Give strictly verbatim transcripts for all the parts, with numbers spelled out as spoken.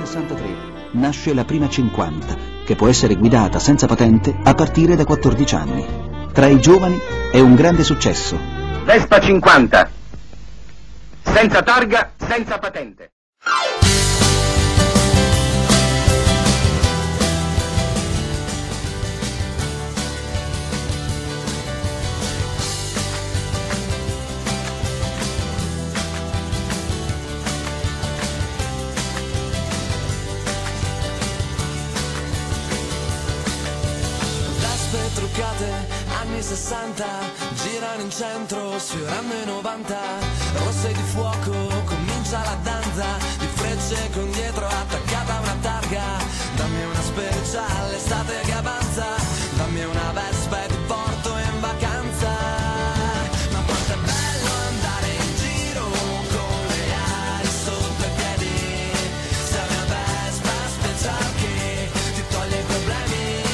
sessantatré nasce la prima cinquanta, che può essere guidata senza patente a partire da quattordici anni. Tra i giovani è un grande successo. Vespa cinquanta, senza targa, senza patente. Truccate, anni sessanta, girano in centro, sfiorando i novanta, rosse di fuoco, comincia la danza, di frecce con dietro attaccata una targa, dammi una speciale, l'estate che avanza, dammi una Vespa e ti porto in vacanza, ma quanto è bello andare in giro con le ali sotto i piedi, sei una Vespa speciale che ti toglie i problemi.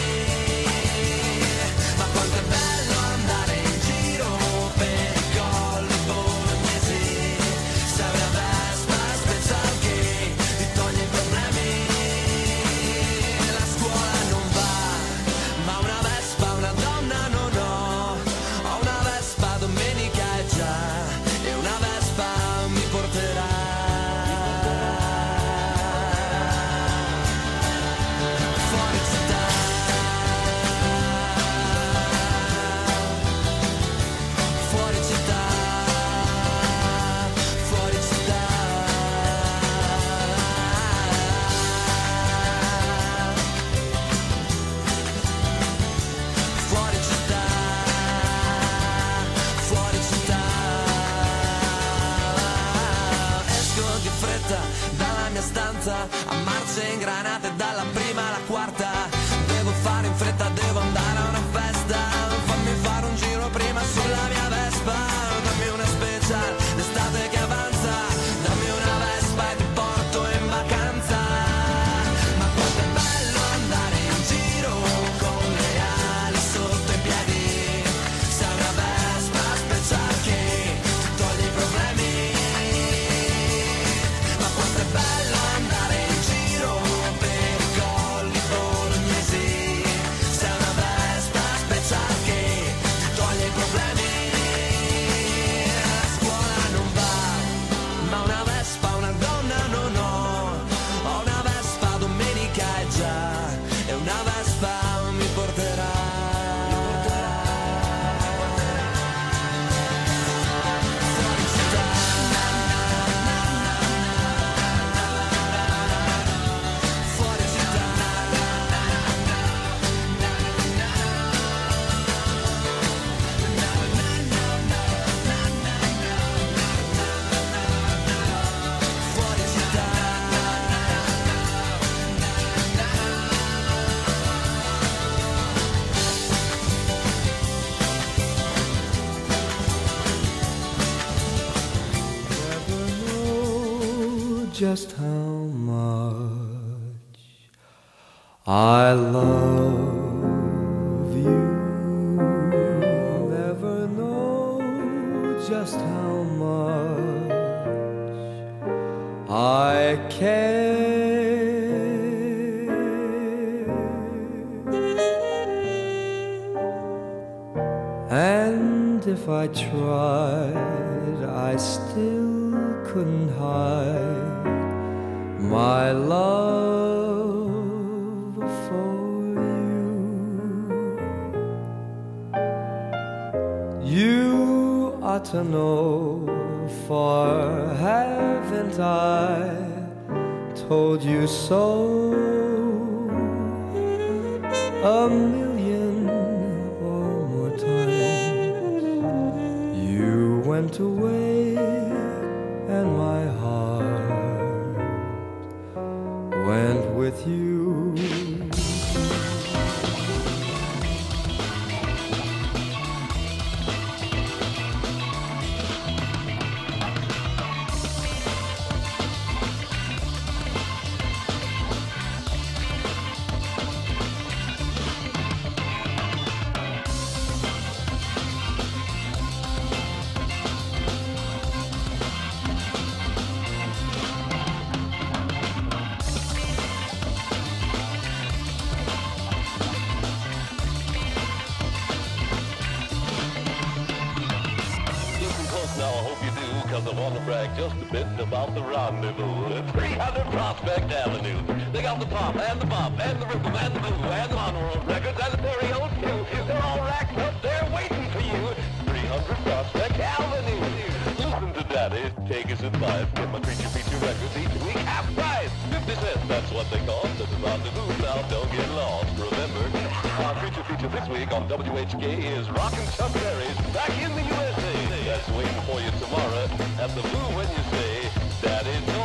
A marce ingranate dalla prima alla quarta, devo fare in fretta, devo andare a una festa, fammi fare un giro prima sulla mia Vespa, dammi una special, l'estate che avanza, dammi una Vespa e ti porto in vacanza, ma quanto è bello andare in giro con le ali sotto i piedi, sei una Vespa special che ti toglie i problemi, ma quanto è bello andare in giro per i colli bolognesi, sei una Vespa special che ti toglie i problemi, la scuola non va, ma una Vespa, una donna non ho, ho una Vespa, domenica è già, e una Vespa mi porterà. Fuori città, fuori città, fuori città. Never know just how much I love you. Never know just how much I care. And if I tried, I still couldn't hide my love for you. You ought to know, for haven't I told you so a million or more times? You went away and my heart went with you. brag just a bit about the rendezvous. three hundred Prospect Avenue. They got the pop and the bop and the rhythm and the boo and the Monroe records and the stereo too. They're all racked up there waiting for you. three hundred Prospect Avenue. Listen to Daddy, take his advice. Get my Creature Feature records each week half price. fifty cents, that's what they cost. This is rendezvous now, don't get lost. Remember, our Creature Feature this week on W H K is Rockin' Chuck Berry's Back in the U S A. That's waiting for you tomorrow at the Blue when you say, Daddy, no